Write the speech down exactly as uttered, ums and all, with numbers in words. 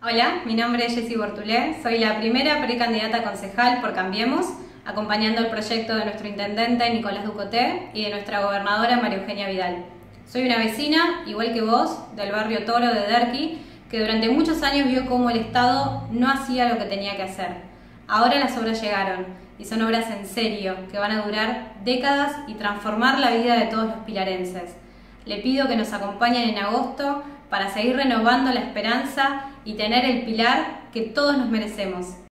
Hola, mi nombre es Jessie Bortulé, soy la primera precandidata a concejal por Cambiemos, acompañando el proyecto de nuestro intendente Nicolás Ducoté y de nuestra gobernadora María Eugenia Vidal. Soy una vecina, igual que vos, del barrio Toro de Derqui, que durante muchos años vio cómo el Estado no hacía lo que tenía que hacer. Ahora las obras llegaron, y son obras en serio, que van a durar décadas y transformar la vida de todos los pilarenses. Le pido que nos acompañen en agosto para seguir renovando la esperanza y tener el pilar que todos nos merecemos.